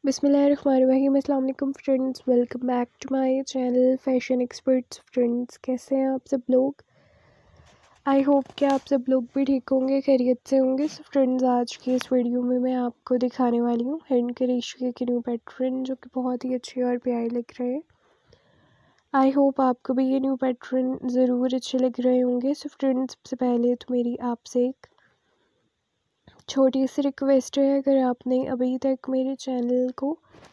बिस्मिल्लाहिर्रहमानिर्रहीम। अस्सलाम वालेकुम friends, welcome back to my channel fashion experts. Friends, कैसे हैं आप सब लोग? आई होप कि आप सब लोग भी ठीक होंगे, खैरियत से होंगे। सो फ्रेंड्स, आज की इस वीडियो में मैं आपको दिखाने वाली हूँ हैंड क्रोशे के न्यू पैटर्न, जो कि बहुत ही अच्छे और प्यारे लग रहे हैं। आई होप आपको भी ये न्यू पैटर्न ज़रूर अच्छे लग रहे होंगे। सो फ्रेंड्स, सबसे पहले तो मेरी आपसे एक छोटी सी रिक्वेस्ट है, अगर आपने अभी तक मेरे चैनल को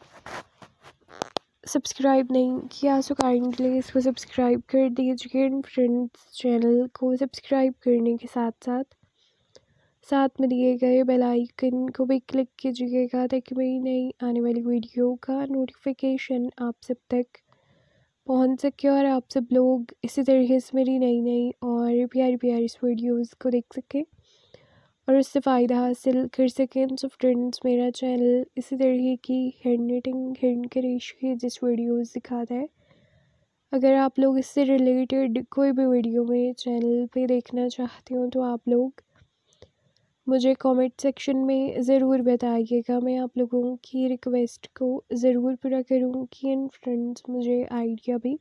सब्सक्राइब नहीं किया सो काइंडली इसको सब्सक्राइब कर दीजिए। फ्रेंड्स, चैनल को सब्सक्राइब करने के साथ साथ में दिए गए बेल आइकन को भी क्लिक कीजिएगा, ताकि मेरी नई आने वाली वीडियो का नोटिफिकेशन आप सब तक पहुंच सके और आप सब लोग इसी तरीके से मेरी नई और प्यारी प्यारी वीडियोज़ को देख सकें और उससे फ़ायदा हासिल कर सकें। सो फ्रेंड्स, मेरा चैनल इसी तरह की हैंड निटिंग, हैंड क्रोशे जिस वीडियोस दिखाता है। अगर आप लोग इससे रिलेटेड कोई भी वीडियो मेरे चैनल पे देखना चाहते हो तो आप लोग मुझे कमेंट सेक्शन में ज़रूर बताइएगा। मैं आप लोगों की रिक्वेस्ट को ज़रूर पूरा करूँगी। एंड फ्रेंड्स, मुझे आइडिया भी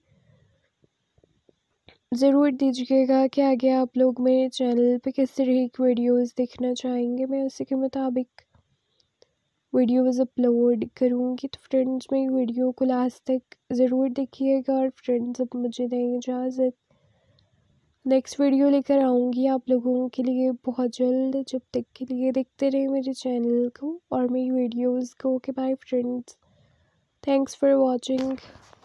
ज़रूर दीजिएगा कि आगे आप लोग मेरे चैनल पे किस तरह की वीडियोस देखना चाहेंगे, मैं उसी के मुताबिक वीडियोस अपलोड करूँगी। तो फ्रेंड्स, मेरी वीडियो को लास्ट तक ज़रूर देखिएगा। और फ्रेंड्स, अब मुझे दें इजाज़त, नेक्स्ट वीडियो लेकर आऊँगी आप लोगों के लिए बहुत जल्द। जब तक के लिए देखते रहे मेरे चैनल को और मेरी वीडियोज़ को। Okay, bye friends, thanks for watching.